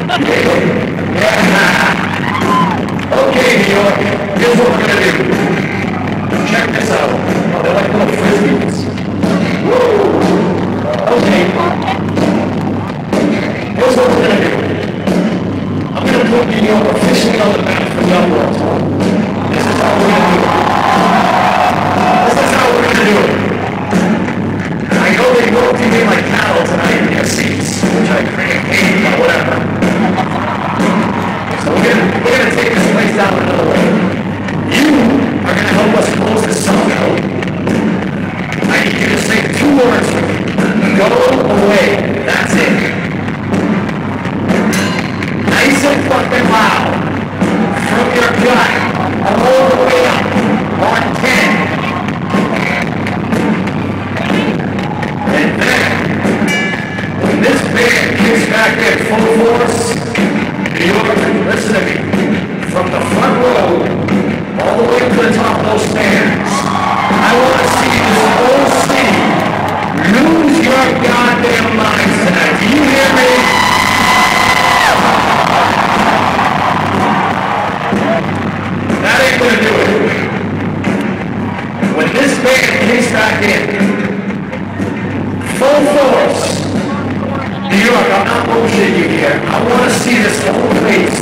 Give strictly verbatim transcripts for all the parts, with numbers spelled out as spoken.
Okay, New York, here's what we're gonna do. Check this out. Oh, they're like little frisbees. Woo! Okay. Here's what we're gonna do. I'm gonna put New York officially on the map for the Uproar tour. This is how we're gonna do it. This is how we're gonna do it. I know they roped you in like cattle tonight in your seats, which I hate, but whatever. So we're gonna, we're gonna take this place down another way. You are gonna help us close this song out. I need you to say two words for me. Go away. That's it. Nice and fucking loud. From your gut. All the way up. On ten. And then, when this band kicks back in full force, New York, listen to me. From the front row, all the way to the top of those stairs, I want to see this whole city lose your goddamn minds tonight. Do you hear me? That ain't gonna do it. When this band kicks back in, full force, New York, I'm not bullshitting you here. I want to see this whole place.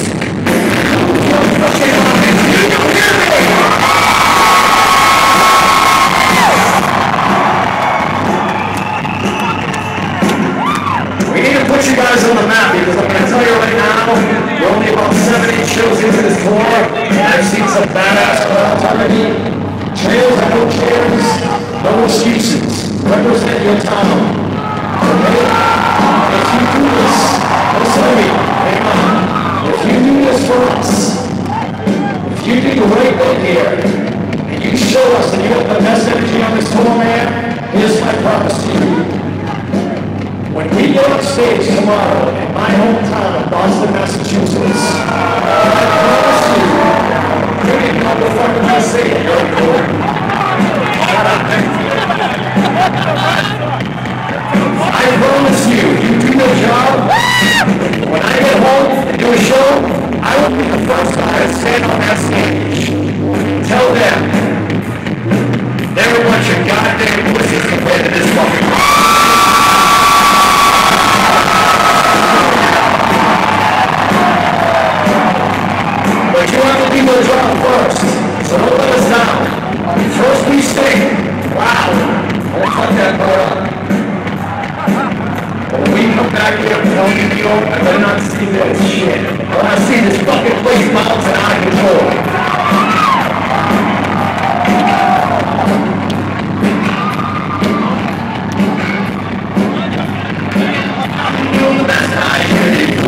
We need to put you guys on the map because I'm going to tell you right now, we're only about seven, eight shows into this tour, and I've seen some badass crowds already. Chairs are no chairs, no excuses. Represent your town. Okay? If you do this, listen to me, hang on. If you do this for us, if you do the right thing here, and you show us that you have the best energy on this tour, man, here's my promise to you. When we get on stage tomorrow in my hometown of Boston, Massachusetts, I promise you, you didn't know the fuck I say it, you're cool. Shut up, I promise you, you do your job. When I get home and do a show, I will be the first guy to stand on that stage. Tell them they're a bunch of goddamn pussies compared to this fucking. But you have to do your job first, so don't let us down. First we sing. Wow. Don't cut that part up. When we come back here and tell you, New York, I better not see this shit. I want to see this fucking place bounce and out of control. I'm doing the best I can.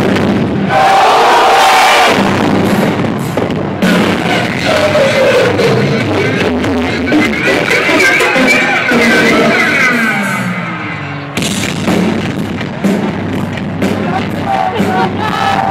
Ha ha ha!